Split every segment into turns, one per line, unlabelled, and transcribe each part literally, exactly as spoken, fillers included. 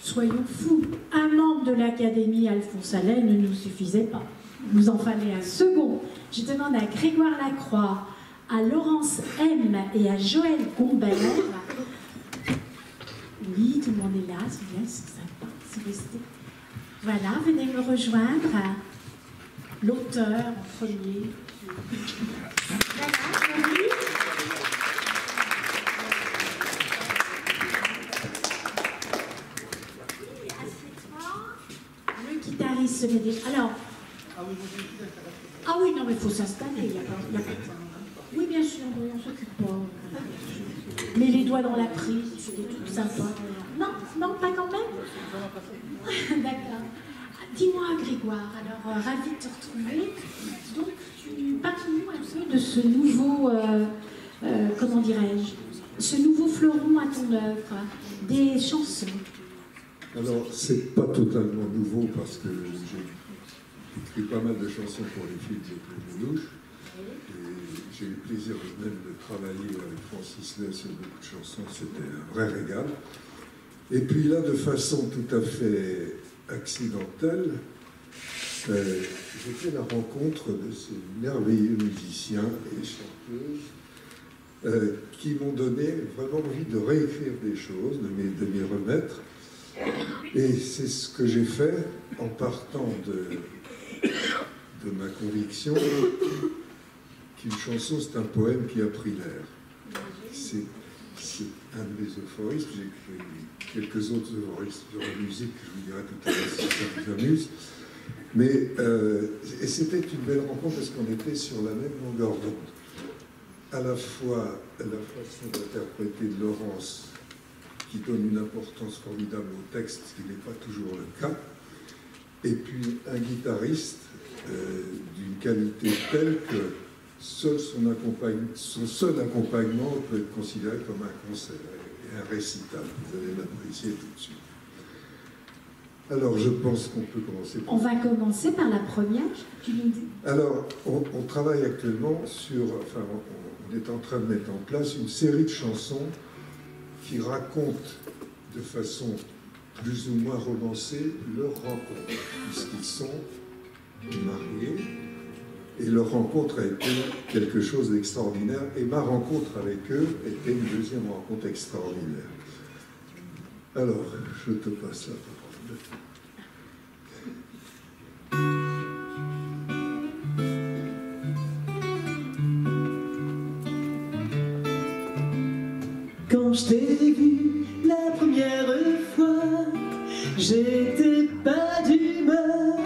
soyons fous. Un membre de l'Académie Alphonse Allais ne nous suffisait pas. Il nous en fallait un second. Je demande à Grégoire Lacroix, à Laurence M et à Joël Gombert. Oui, tout le monde est là, c'est bien, c'est sympa, c'est resté. Voilà, venez me rejoindre. L'auteur en premier. Voilà, oui. Le guitariste se met déjà. Alors. Ah oui, non, mais il faut s'installer. Il y a pas, il y a pas de... Oui, bien sûr, on ne s'occupe pas. Mets les doigts dans la prise, c'est des trucs sympas. Non, non, pas quand même. D'accord. Dis-moi, Grégoire, alors, euh, ravi de te retrouver. Donc, tu parles-nous un peu de ce nouveau, euh, euh, comment dirais-je, ce nouveau fleuron à ton œuvre, des chansons.
Alors, c'est pas totalement nouveau parce que j'ai écrit pas mal de chansons pour les films de Claude Lelouch. Et j'ai eu le plaisir même de travailler avec Francis Lay sur beaucoup de chansons, c'était un vrai régal. Et puis là, de façon tout à fait accidentelle, euh, j'ai fait la rencontre de ces merveilleux musiciens et chanteuses euh, qui m'ont donné vraiment envie de réécrire des choses, de m'y, de m'y remettre. Et c'est ce que j'ai fait en partant de, de ma conviction qu'une chanson, c'est un poème qui a pris l'air. C'est, c'est un de mes euphorismes. J'ai écrit quelques autres euphorismes sur la musique, je vous dirai tout à l'heure si ça vous amuse. Mais euh, et c'était une belle rencontre parce qu'on était sur la même longueur d'onde. À la fois la façon d'interpréter de Laurence, qui donne une importance formidable au texte, ce qui n'est pas toujours le cas, et puis un guitariste euh, d'une qualité telle que seul son, accompagne, son seul accompagnement peut être considéré comme un concert et un récital. Vous allez l'apprécier tout de suite. Alors, je pense qu'on peut commencer par...
On va commencer par la première, tu nous dis.
Alors, on, on travaille actuellement sur... Enfin, on, on est en train de mettre en place une série de chansons qui racontent de façon plus ou moins romancée leur rencontre, puisqu'ils sont mariés, et leur rencontre a été quelque chose d'extraordinaire, et ma rencontre avec eux était une deuxième rencontre extraordinaire. Alors, je te passe la parole.
Quand je t'ai vu la première fois, j'étais pas d'humeur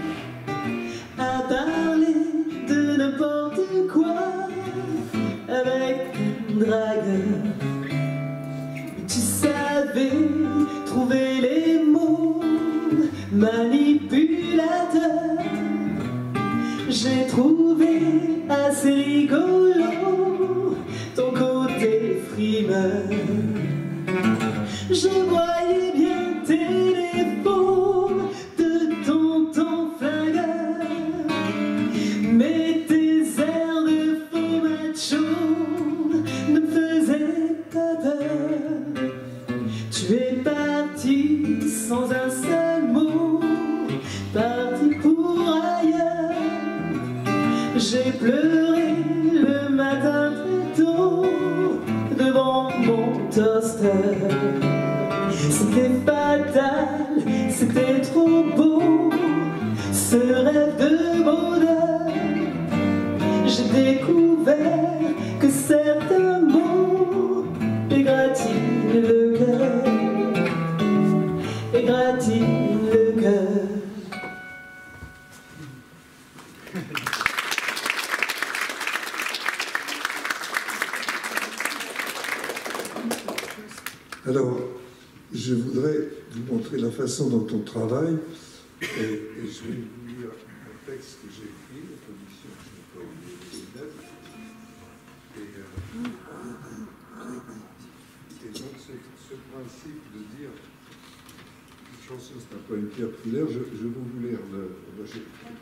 à parler de n'importe quoi avec un dragueur. Tu savais trouver les mots manipulateurs. J'ai trouvé assez rigolo ton côté frimeur. Je voyais bien tes défauts de tonton flingueur, mais tes airs de faux macho ne me faisaient pas peur. Tu es parti sans un seul mot, parti pour ailleurs. J'ai pleuré le matin très tôt devant mon toaster. C'était fatal, c'était trop beau, ce rêve de bonheur. J'ai découvert que certains mots égratignent le cœur, égratignent le cœur.
Alors, je voudrais vous montrer la façon dont on travaille, et, et je vais vous lire un texte que j'ai écrit, la condition que je n'ai pas oublié de les mettre. Et, euh, et donc, ce, ce principe de dire une chanson, c'est un poème qui a pris l'air, je, je vais vous lire le, je,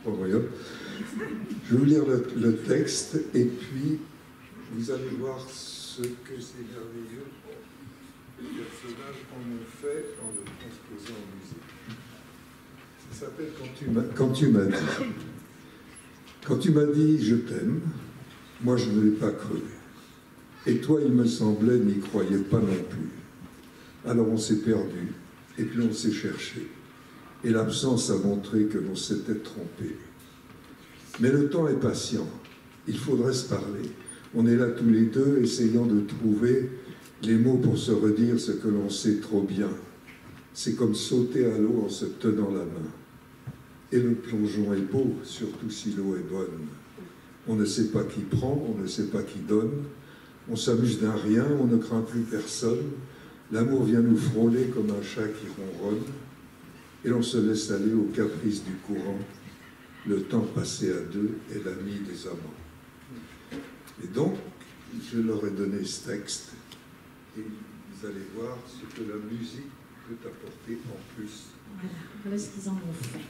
je vais vous lire le, le texte, et puis vous allez voir ce que c'est merveilleux. personnage en ont fait en le transposant en musique. Ça s'appelle Quand tu m'as quand tu m'as dit. Quand tu m'as dit je t'aime, moi je ne l'ai pas cru. Et toi, il me semblait, n'y croyais pas non plus. Alors on s'est perdu, et puis on s'est cherché. Et l'absence a montré que l'on s'était trompé. Mais le temps est patient, il faudrait se parler. On est là tous les deux, essayant de trouver les mots pour se redire ce que l'on sait trop bien. C'est comme sauter à l'eau en se tenant la main. Et le plongeon est beau, surtout si l'eau est bonne. On ne sait pas qui prend, on ne sait pas qui donne. On s'amuse d'un rien, on ne craint plus personne. L'amour vient nous frôler comme un chat qui ronronne. Et l'on se laisse aller aux caprices du courant. Le temps passé à deux est l'ami des amants. Et donc, je leur ai donné ce texte. Et vous allez voir ce que la musique peut apporter en plus.
Voilà, voilà ce qu'ils en ont fait.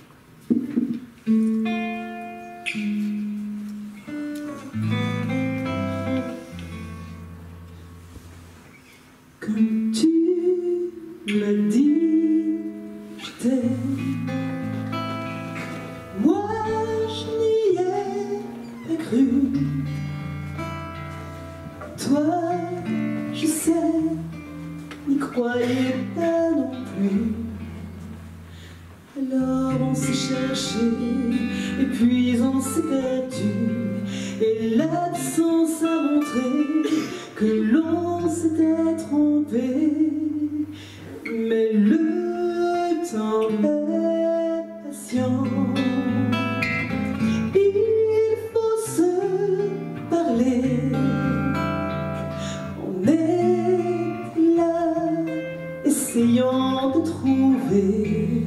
Quand tu m'as dit je t'aime, moi je n'y ai pas cru. Toi, je sais, n'y croyais pas non plus. Alors on s'est cherché, et puis on s'est perdu, et l'absence a montré que l'on s'était trompé. Mais le temps est patient, il faut se parler. On est là, essayant de trouver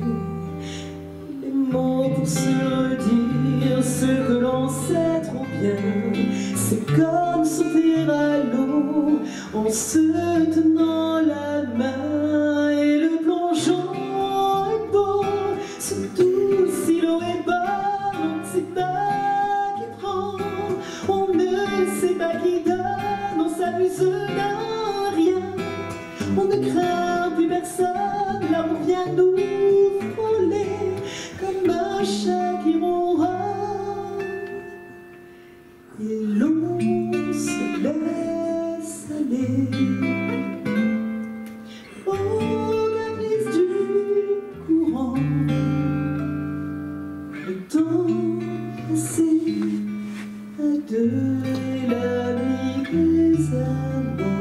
pour se redire ce que l'on sait trop bien. C'est comme sauter à l'eau en se tenant la main. Et le plongeon est beau, surtout si l'eau est bonne. On ne sait pas qui prend, on ne sait pas qui donne. On s'amuse d'un rien, on ne craint plus personne. L'amour vient nous frôler comme un chat qui ronronne, et l'on se laisse aller au caprice du courant. Le temps passé à deux est l'ami des amants.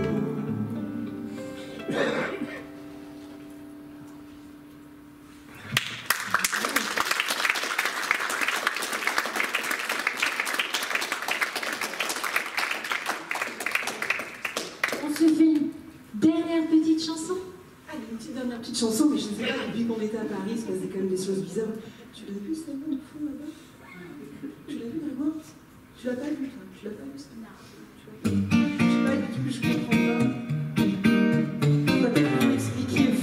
Petite chanson, mais je ne sais pas, depuis qu'on était à Paris, il se passait quand même des choses bizarres. Tu l'as vu, ça, au fond, là-bas? Tu l'as vu, Grégoire? Tu l'as pas vu, toi? Tu l'as pas vu, ça? Non. Je sais pas du tout, je comprends pas. On va peut-être vous expliquer,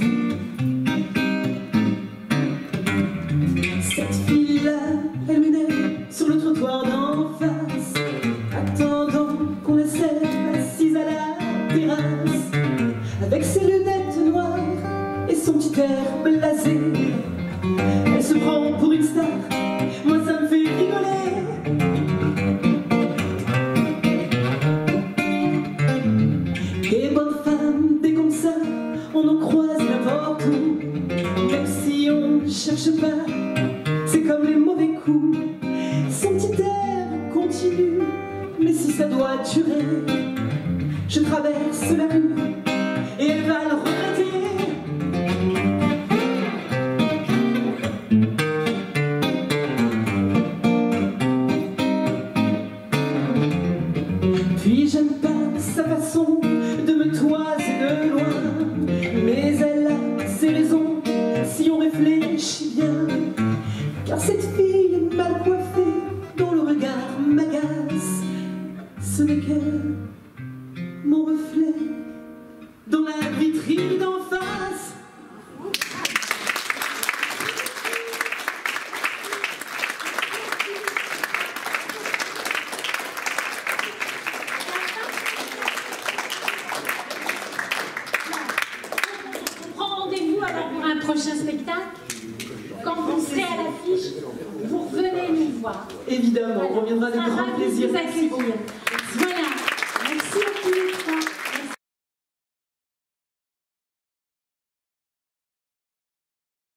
vous. Cette fille-là, elle menait sur le trottoir d'en face, attendant qu'on la serve assise à la terrasse, avec ses lunettes noires et son petit air blasé. Elle se prend pour une star, moi ça me fait rigoler. Des bonnes femmes, des comme ça, on en croise n'importe où. Même si on ne cherche pas, c'est comme les mauvais coups. Son petit air continue, mais si ça doit durer, je traverse la rue et elle va le regretter. Puis j'aime pas sa façon de me toiser de loin, mais elle a ses raisons si on réfléchit bien. Car cette fille mal coiffée dont le regard m'agace, ce n'est que mon reflet dans la vitrine d'en face.
prochain spectacle, quand vous serez à l'affiche, vous revenez nous voir.
Évidemment,
Voilà.
on reviendra avec
On sera
grand
ravis de
plaisir.
vous accueillir. Voilà.